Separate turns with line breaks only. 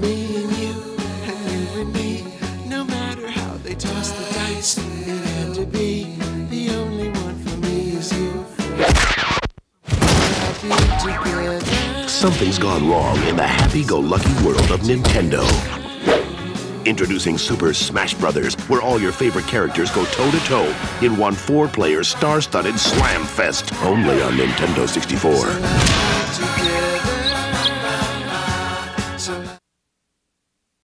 me and you and me. No matter how they toss the dice, it had to be. The only one for me is you.
Something's gone wrong in the happy-go-lucky world of Nintendo. Introducing Super Smash Bros., where all your favorite characters go toe-to-toe in one 4-player star-studded slam fest, only on Nintendo 64.